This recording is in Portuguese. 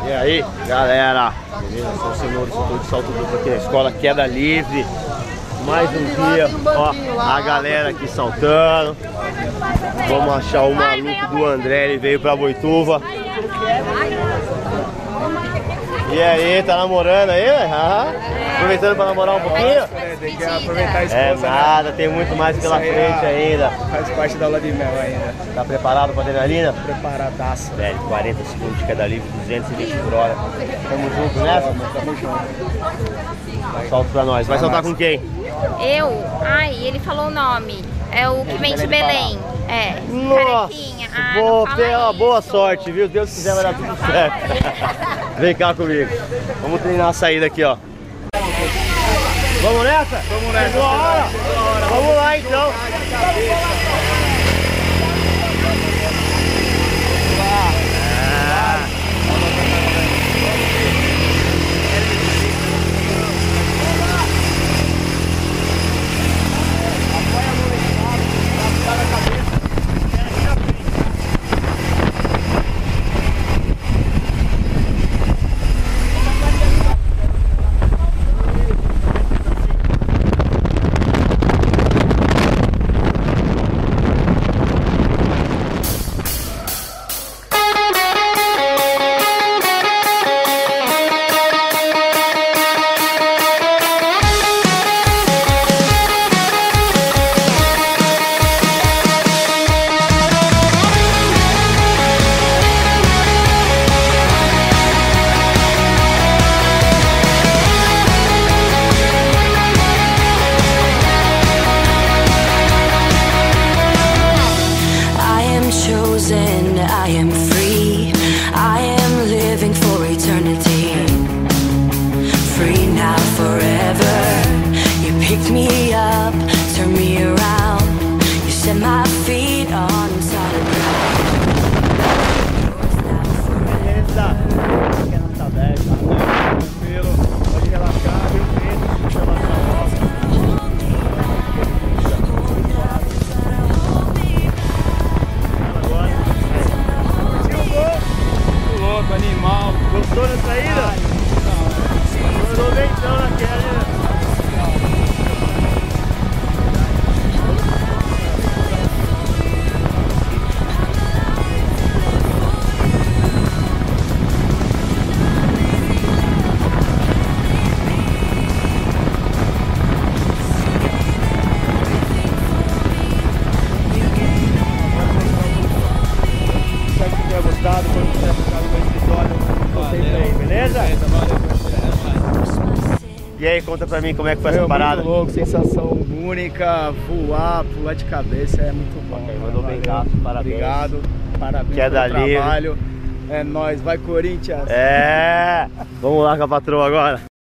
E aí, galera, beleza? São os senhores de salto duplo aqui na escola, queda livre. Mais um dia, ó, a galera aqui saltando. Vamos achar o maluco do André, ele veio pra Boituva. E aí, tá namorando aí, velho? Aproveitando pra namorar um pouquinho? Tem que aproveitar a esposa. É nada, tem muito mais pela frente ainda. Faz parte da lua de mel ainda. Tá preparado pra adrenalina? Preparadaço. Velho, 40 segundos de queda livre, 220 por hora. Tamo junto nessa? Tamo junto. Solta pra nós. Vai saltar com quem? Eu? Ai, ele falou o nome. É o que vem de Belém. É. Nossa! Carequinha. Boa sorte, viu? Deus quiser vai dar tudo certo. Vem cá comigo. Vamos treinar a saída aqui, ó. Vamos nessa? Vamos nessa. Chegou a hora? Vamos lá então. I am free, I am living for eternity. Free now, forever. You picked me up, turned me around. You set my feet on solid ground. Beleza. Tá 10, tranquilo. Pode relaxar, viu? Animal. Gostou da saída? Mandou bem então naquela, né? Espero que tenha gostado. Quando tiver gostado do episódio, vocês aí, beleza? E aí, conta pra mim como é que foi essa parada. Muito louco, sensação única, pular de cabeça é muito bom. Okay, mandou bem gato, parabéns. Obrigado, parabéns Queda pelo livre. trabalho. É nóis, vai Corinthians! É! Vamos lá com a patroa agora.